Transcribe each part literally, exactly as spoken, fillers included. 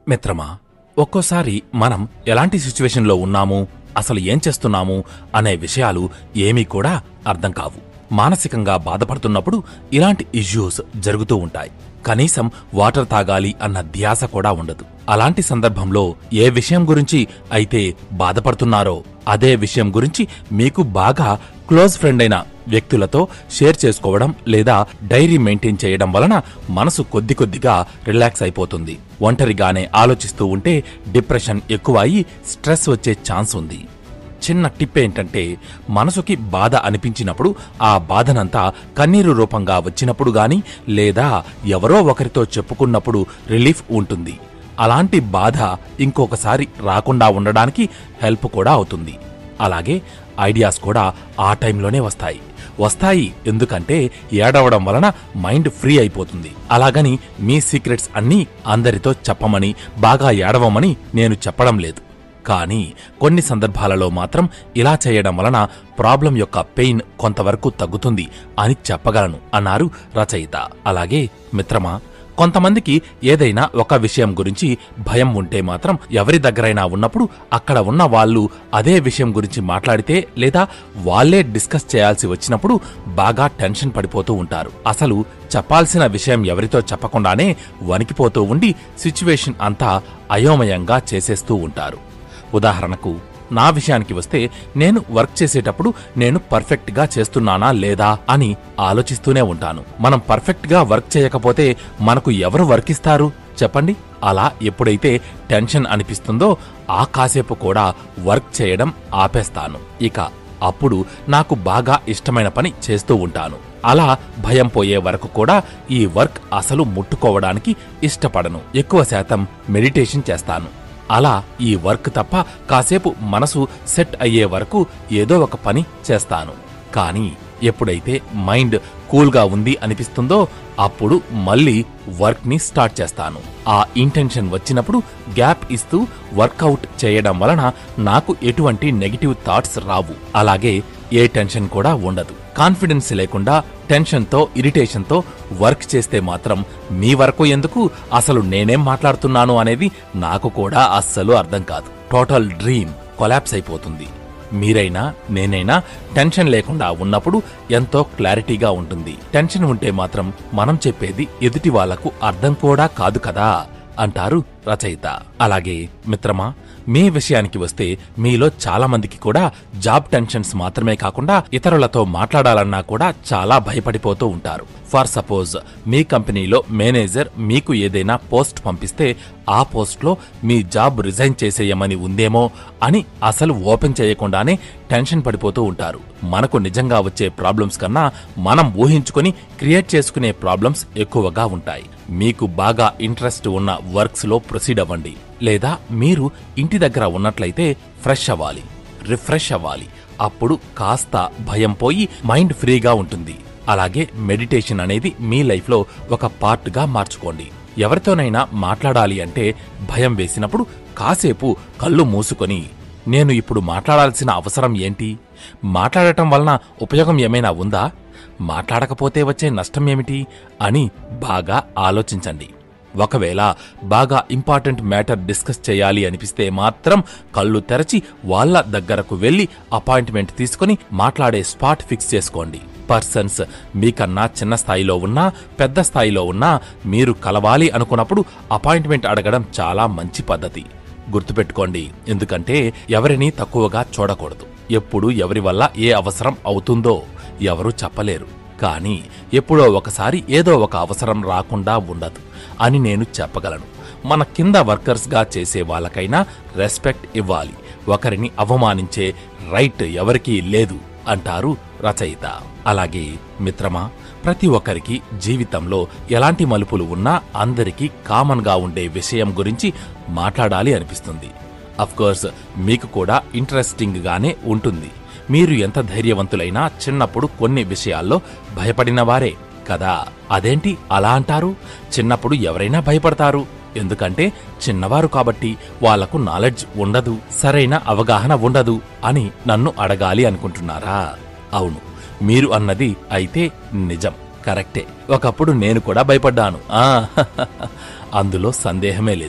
మిత్రమా, ఒక్కోసారి మనం ఎలాంటి సిచ్యువేషన్లో ఉన్నాము, అసలు ఏం చేస్తున్నాము అనే విషయాలు ఏమీ కూడా అర్థం కావు. మానసికంగా బాధపడుతున్నప్పుడు ఇలాంటి ఇష్యూస్ జరుగుతూ ఉంటాయి. కనీసం వాటర్ తాగాలి అన్న ధ్యాస కూడా ఉండదు. అలాంటి సందర్భంలో ఏ విషయం గురించి అయితే బాధపడుతున్నారో అదే విషయం గురించి మీకు బాగా క్లోజ్ ఫ్రెండ్ అయిన వ్యక్తులతో షేర్ చేసుకోవడం లేదా డైరీ మెయింటైన్ చేయడం వలన మనసు కొద్ది కొద్దిగా రిలాక్స్ అయిపోతుంది. ఒంటరిగానే ఆలోచిస్తూ ఉంటే డిప్రెషన్ ఎక్కువ అయి స్ట్రెస్ వచ్చే ఛాన్స్ ఉంది. చిన్న టిప్ ఏంటంటే, మనసుకి బాధ అనిపించినప్పుడు ఆ బాధనంతా కన్నీరు రూపంగా వచ్చినప్పుడు గాని లేదా ఎవరో ఒకరితో చెప్పుకున్నప్పుడు రిలీఫ్ ఉంటుంది. అలాంటి బాధ ఇంకొకసారి రాకుండా ఉండడానికి హెల్ప్ కూడా అవుతుంది. అలాగే ఐడియాస్ కూడా ఆ టైంలోనే వస్తాయి వస్తాయి ఎందుకంటే ఏడవడం వలన మైండ్ ఫ్రీ అయిపోతుంది. అలాగని మీ సీక్రెట్స్ అన్నీ అందరితో చెప్పమని, బాగా ఏడవమని నేను చెప్పడం లేదు. కానీ కొన్ని సందర్భాలలో మాత్రం ఇలా చేయడం వలన ప్రాబ్లం యొక్క పెయిన్ కొంతవరకు తగ్గుతుంది అని చెప్పగలను అన్నారు రచయిత. అలాగే మిత్రమా, కొంతమందికి ఏదైనా ఒక విషయం గురించి భయం ఉంటే మాత్రం ఎవరి దగ్గరైనా ఉన్నప్పుడు అక్కడ ఉన్న వాళ్ళు అదే విషయం గురించి మాట్లాడితే లేదా వాళ్లే డిస్కస్ చేయాల్సి వచ్చినప్పుడు బాగా టెన్షన్ పడిపోతూ ఉంటారు. అసలు చెప్పాల్సిన విషయం ఎవరితో చెప్పకుండానే వణికిపోతూ ఉండి సిచ్యువేషన్ అంతా అయోమయంగా చేసేస్తూ ఉంటారు. ఉదాహరణకు నా విషయానికి వస్తే, నేను వర్క్ చేసేటప్పుడు నేను పర్ఫెక్ట్ గా చేస్తున్నానా లేదా అని ఆలోచిస్తూనే ఉంటాను. మనం పర్ఫెక్ట్ గా వర్క్ చేయకపోతే మనకు ఎవరు వర్క్ ఇస్తారు చెప్పండి? అలా ఎప్పుడైతే టెన్షన్ అనిపిస్తుందో ఆ కాసేపు కూడా వర్క్ చేయడం ఆపేస్తాను. ఇక అప్పుడు నాకు బాగా ఇష్టమైన పని చేస్తూ ఉంటాను. అలా భయం పోయే వరకు కూడా ఈ వర్క్ అసలు ముట్టుకోవడానికి ఇష్టపడను. ఎక్కువ శాతం మెడిటేషన్ చేస్తాను. అలా ఈ వర్క్ తప్ప కాసేపు మనసు సెట్ అయ్యే వరకు ఏదో ఒక పని చేస్తాను. కానీ ఎప్పుడైతే మైండ్ కూల్గా ఉంది అనిపిస్తుందో అప్పుడు మళ్ళీ వర్క్ ని స్టార్ట్ చేస్తాను. ఆ ఇంటెన్షన్ వచ్చినప్పుడు గ్యాప్ ఇస్తూ వర్కౌట్ చేయడం వలన నాకు ఎటువంటి నెగిటివ్ థాట్స్ రావు. అలాగే ఏ టెన్షన్ కూడా ఉండదు. కాన్ఫిడెన్స్ లేకుండా టెన్షన్తో ఇరిటేషన్తో వర్క్ చేస్తే మాత్రం మీ వరకు ఎందుకు, అసలు నేనేం మాట్లాడుతున్నాను అనేది నాకు కూడా అస్సలు అర్థం కాదు. టోటల్ డ్రీమ్ కొలాప్స్ అయిపోతుంది. మీరైనా నేనైనా టెన్షన్ లేకుండా ఉన్నప్పుడు ఎంతో క్లారిటీగా ఉంటుంది. టెన్షన్ ఉంటే మాత్రం మనం చెప్పేది ఎదుటి వాళ్లకు అర్థం కూడా కాదు కదా అంటారు రచయిత. అలాగే మిత్రమా, మీ విషయానికి వస్తే మీలో చాలా మందికి కూడా జాబ్ టెన్షన్స్ మాత్రమే కాకుండా ఇతరులతో మాట్లాడాలన్నా కూడా చాలా భయపడిపోతూ ఉంటారు. ఫర్ సపోజ్ మీ కంపెనీలో మేనేజర్ మీకు ఏదైనా పోస్ట్ పంపిస్తే ఆ పోస్ట్లో మీ జాబ్ రిజైన్ చేసేయమని ఉందేమో అని అసలు ఓపెన్ చేయకుండానే టెన్షన్ పడిపోతూ ఉంటారు. మనకు నిజంగా వచ్చే ప్రాబ్లమ్స్ కన్నా మనం ఊహించుకుని క్రియేట్ చేసుకునే ప్రాబ్లమ్స్ ఎక్కువగా ఉంటాయి. మీకు బాగా ఇంట్రెస్ట్ ఉన్న వర్క్స్ లో ప్రొసీడ్ అవ్వండి. లేదా మీరు ఇంటి దగ్గర ఉన్నట్లయితే ఫ్రెష్ అవ్వాలి, రిఫ్రెష్ అవ్వాలి. అప్పుడు కాస్త భయం పోయి మైండ్ ఫ్రీగా ఉంటుంది. అలాగే మెడిటేషన్ అనేది మీ లైఫ్లో ఒక పార్ట్గా మార్చుకోండి. ఎవరితోనైనా మాట్లాడాలి అంటే భయం వేసినప్పుడు కాసేపు కళ్ళు మూసుకొని, నేను ఇప్పుడు మాట్లాడాల్సిన అవసరం ఏంటి, మాట్లాడటం వలన ఉపయోగం ఏమైనా ఉందా, మాట్లాడకపోతే వచ్చే నష్టం ఏమిటి అని బాగా ఆలోచించండి. ఒకవేళ బాగా ఇంపార్టెంట్ మ్యాటర్ డిస్కస్ చేయాలి అనిపిస్తే మాత్రం కళ్ళు తెరచి వాళ్ళ దగ్గరకు వెళ్లి అపాయింట్మెంట్ తీసుకుని మాట్లాడే స్పాట్ ఫిక్స్ చేసుకోండి. పర్సన్స్ మీకన్నా చిన్న స్థాయిలో ఉన్నా పెద్ద స్థాయిలో ఉన్నా మీరు కలవాలి అనుకున్నప్పుడు అపాయింట్మెంట్ అడగడం చాలా మంచి పద్ధతి. గుర్తుపెట్టుకోండి, ఎందుకంటే ఎవరినీ తక్కువగా చూడకూడదు. ఎప్పుడు ఎవరి వల్ల ఏ అవసరం అవుతుందో ఎవరూ చెప్పలేరు. కానీ ఎప్పుడో ఒకసారి ఏదో ఒక అవసరం రాకుండా ఉండదు అని నేను చెప్పగలను. మన కింద వర్కర్స్గా చేసే వాళ్ళకైనా రెస్పెక్ట్ ఇవ్వాలి. ఒకరిని అవమానించే రైట్ ఎవరికీ లేదు అంటారు రచయిత. అలాగే మిత్రమా, ప్రతి ఒక్కరికి జీవితంలో ఎలాంటి మలుపులు ఉన్నా అందరికీ కామన్ గా ఉండే విషయం గురించి మాట్లాడాలి అనిపిస్తుంది. అఫ్కోర్స్ మీకు కూడా ఇంట్రెస్టింగ్ గానే ఉంటుంది. మీరు ఎంత ధైర్యవంతులైనా చిన్నప్పుడు కొన్ని విషయాల్లో భయపడినవారే కదా. అదేంటి అలా అంటారు? చిన్నప్పుడు ఎవరైనా భయపడతారు. ఎందుకంటే చిన్నవారు కాబట్టి వాళ్లకు నాలెడ్జ్ ఉండదు, సరైన అవగాహన ఉండదు అని నన్ను అడగాలి అనుకుంటున్నారా? అవును, మీరు అన్నది అయితే నిజం, కరెక్టే. ఒకప్పుడు నేను కూడా భయపడ్డాను, ఆ అందులో సందేహమే లేదు.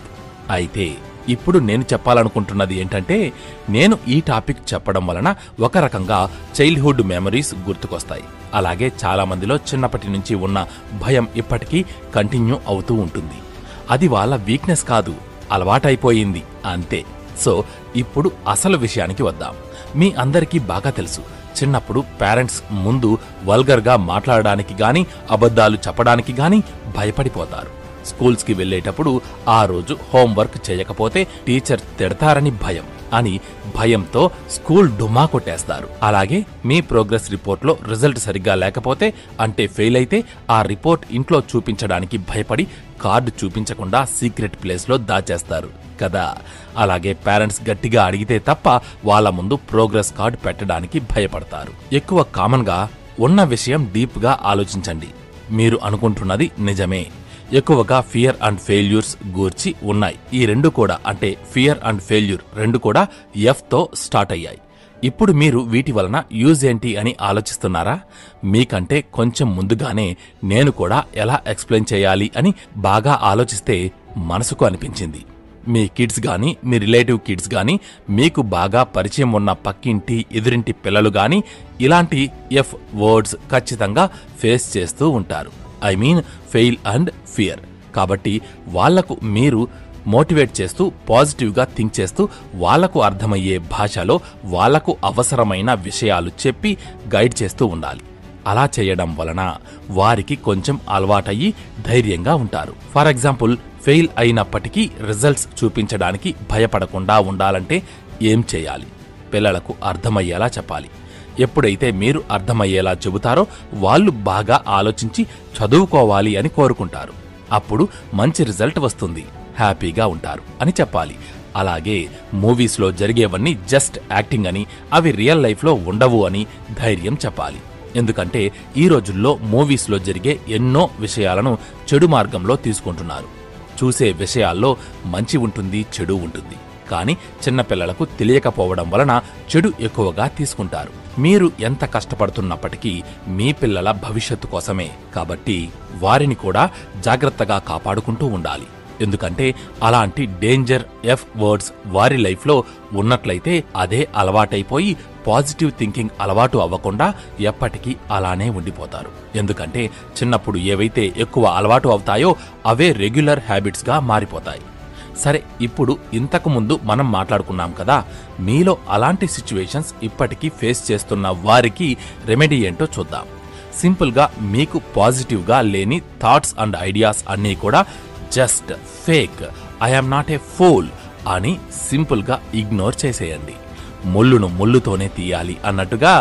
అయితే ఇప్పుడు నేను చెప్పాలనుకుంటున్నది ఏంటంటే, నేను ఈ టాపిక్ చెప్పడం వలన ఒక రకంగా చైల్డ్హుడ్ మెమరీస్ గుర్తుకొస్తాయి. అలాగే చాలా మందిలో చిన్నప్పటి నుంచి ఉన్న భయం ఇప్పటికీ కంటిన్యూ అవుతూ ఉంటుంది. అది వాళ్ళ వీక్నెస్ కాదు, అలవాటైపోయింది అంతే. సో ఇప్పుడు అసలు విషయానికి వద్దాం. మీ అందరికీ బాగా తెలుసు, చిన్నప్పుడు పేరెంట్స్ ముందు వల్గర్గా మాట్లాడడానికి గాని, అబద్ధాలు చెప్పడానికి గాని భయపడిపోతారు. స్కూల్స్కి వెళ్లేటప్పుడు ఆ రోజు హోంవర్క్ చేయకపోతే టీచర్ తిడతారని భయం అని భయంతో స్కూల్ డుమా కొట్టేస్తారు. అలాగే మీ ప్రోగ్రెస్ రిపోర్ట్లో రిజల్ట్ సరిగ్గా లేకపోతే, అంటే ఫెయిల్ అయితే, ఆ రిపోర్ట్ ఇంట్లో చూపించడానికి భయపడి కార్డు చూపించకుండా సీక్రెట్ ప్లేస్లో దాచేస్తారు కదా. అలాగే పేరెంట్స్ గట్టిగా అడిగితే తప్ప వాళ్ళ ముందు ప్రోగ్రెస్ కార్డు పెట్టడానికి భయపడతారు. ఎక్కువ కామన్గా ఉన్న విషయం డీప్గా ఆలోచించండి. మీరు అనుకుంటున్నది నిజమే. ఎక్కువగా ఫియర్ అండ్ ఫెయిల్యూర్స్ గూర్చి ఉన్నాయి. ఈ రెండు కూడా, అంటే ఫియర్ అండ్ ఫెయిల్యూర్ రెండు కూడా ఎఫ్ తో స్టార్ట్ అయ్యాయి. ఇప్పుడు మీరు వీటి వలన యూజ్ ఏంటి అని ఆలోచిస్తున్నారా? మీకంటే కొంచెం ముందుగానే నేను కూడా ఎలా ఎక్స్ప్లెయిన్ చేయాలి అని బాగా ఆలోచిస్తే మనసుకు అనిపించింది. మీ కిడ్స్ గాని, మీ రిలేటివ్ కిడ్స్ గాని, మీకు బాగా పరిచయం ఉన్న పక్కింటి, ఎదురింటి పిల్లలు గాని ఇలాంటి ఎఫ్ వర్డ్స్ ఖచ్చితంగా ఫేస్ చేస్తూ ఉంటారు. I mean fail and fear. కాబట్టి వాళ్లకు మీరు మోటివేట్ చేస్తూ, పాజిటివ్గా థింక్ చేస్తూ, వాళ్లకు అర్థమయ్యే భాషలో వాళ్లకు అవసరమైన విషయాలు చెప్పి గైడ్ చేస్తూ ఉండాలి. అలా చేయడం వలన వారికి కొంచెం అలవాటయ్యి ధైర్యంగా ఉంటారు. ఫర్ ఎగ్జాంపుల్, ఫెయిల్ అయినప్పటికీ రిజల్ట్స్ చూపించడానికి భయపడకుండా ఉండాలంటే ఏం చేయాలి? పిల్లలకు అర్థమయ్యేలా చెప్పాలి. ఎప్పుడైతే మీరు అర్థమయ్యేలా చెబుతారో వాళ్ళు బాగా ఆలోచించి చదువుకోవాలి అని కోరుకుంటారు. అప్పుడు మంచి రిజల్ట్ వస్తుంది, హ్యాపీగా ఉంటారు అని చెప్పాలి. అలాగే మూవీస్లో జరిగేవన్నీ జస్ట్ యాక్టింగ్ అని, అవి రియల్ లైఫ్లో ఉండవు అని ధైర్యం చెప్పాలి. ఎందుకంటే ఈ రోజుల్లో మూవీస్లో జరిగే ఎన్నో విషయాలను చెడు మార్గంలో తీసుకుంటున్నారు. చూసే విషయాల్లో మంచి ఉంటుంది, చెడు ఉంటుంది. కానీ చిన్నపిల్లలకు తెలియకపోవడం వలన చెడు ఎక్కువగా తీసుకుంటారు. మీరు ఎంత కష్టపడుతున్నప్పటికీ మీ పిల్లల భవిష్యత్తు కోసమే. కాబట్టి వారిని కూడా జాగ్రత్తగా కాపాడుకుంటూ ఉండాలి. ఎందుకంటే అలాంటి డేంజర్ ఎఫ్ వర్డ్స్ వారి లైఫ్లో ఉన్నట్లయితే అదే అలవాటైపోయి పాజిటివ్ థింకింగ్ అలవాటు అవ్వకుండా ఎప్పటికీ అలానే ఉండిపోతారు. ఎందుకంటే చిన్నప్పుడు ఏవైతే ఎక్కువ అలవాటు అవుతాయో అవే రెగ్యులర్ హ్యాబిట్స్గా మారిపోతాయి. సరే, ఇప్పుడు ఇంతకుముందు మనం మాట్లాడుకున్నాం కదా, మీలో అలాంటి సిచ్యువేషన్స్ ఇప్పటికీ ఫేస్ చేస్తున్న వారికి రెమెడీ ఏంటో చూద్దాం. సింపుల్గా మీకు పాజిటివ్గా లేని థాట్స్ అండ్ ఐడియాస్ అన్నీ కూడా just fake, I'm not a fool అని సింపుల్గా ఇగ్నోర్ చేసేయండి. ముళ్ళును ముళ్ళుతోనే తీయాలి అన్నట్టుగా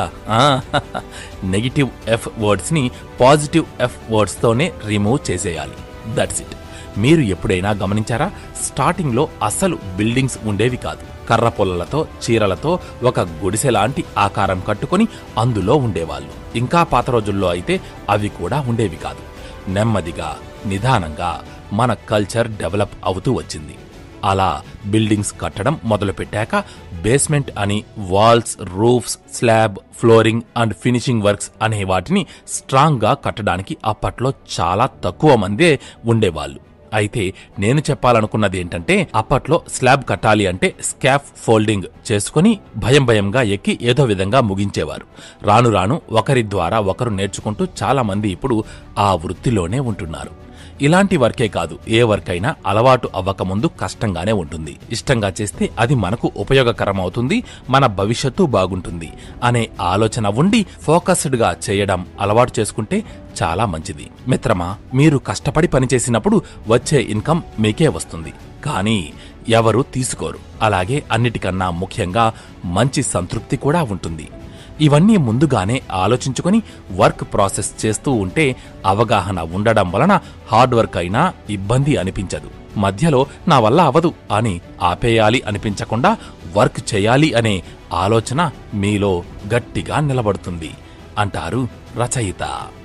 నెగిటివ్ ఎఫ్ వర్డ్స్ని పాజిటివ్ ఎఫ్ వర్డ్స్తోనే రిమూవ్ చేసేయాలి. That's it. మీరు ఎప్పుడైనా గమనించారా? స్టార్టింగ్లో అసలు బిల్డింగ్స్ ఉండేవి కాదు. కర్ర పొల్లలతో, చీరలతో ఒక గుడిసెలాంటి ఆకారం కట్టుకుని అందులో ఉండేవాళ్ళు. ఇంకా పాత రోజుల్లో అయితే అవి కూడా ఉండేవి కాదు. నెమ్మదిగా, నిదానంగా మన కల్చర్ డెవలప్ అవుతూ వచ్చింది. అలా బిల్డింగ్స్ కట్టడం మొదలుపెట్టాక బేస్మెంట్ అని, walls, roofs, slab, flooring and finishing works అనే వాటిని స్ట్రాంగ్గా కట్టడానికి అప్పట్లో చాలా తక్కువ మందే ఉండేవాళ్ళు. అయితే నేను చెప్పాలనుకున్నది ఏంటంటే, అప్పట్లో స్లాబ్ కట్టాలి అంటే స్కాఫ్ ఫోల్డింగ్ చేసుకుని భయం భయంగా ఎక్కి ఏదో విధంగా ముగించేవారు. రాను రాను ఒకరి ద్వారా ఒకరు నేర్చుకుంటూ చాలా మంది ఇప్పుడు ఆ వృత్తిలోనే ఉంటున్నారు. ఇలాంటి వర్కే కాదు, ఏ వర్క్ అయినా అలవాటు అవ్వకముందు కష్టంగానే ఉంటుంది. ఇష్టంగా చేస్తే అది మనకు ఉపయోగకరం అవుతుంది, మన భవిష్యత్తు బాగుంటుంది అనే ఆలోచన ఉండి ఫోకస్డ్గా చేయడం అలవాటు చేసుకుంటే చాలా మంచిది. మిత్రమా, మీరు కష్టపడి పనిచేసినప్పుడు వచ్చే ఇన్కమ్ మీకే వస్తుంది, కానీ ఎవరూ తీసుకోరు. అలాగే అన్నిటికన్నా ముఖ్యంగా మంచి సంతృప్తి కూడా ఉంటుంది. ఇవన్నీ ముందుగానే ఆలోచించుకొని వర్క్ ప్రాసెస్ చేస్తూ ఉంటే అవగాహన ఉండడం వలన హార్డ్ వర్క్ అయినా ఇబ్బంది అనిపించదు. మధ్యలో నా వల్ల అవదు అని ఆపేయాలి అనిపించకుండా వర్క్ చేయాలి అనే ఆలోచన మీలో గట్టిగా నిలబడుతుంది అంటారు రచయిత.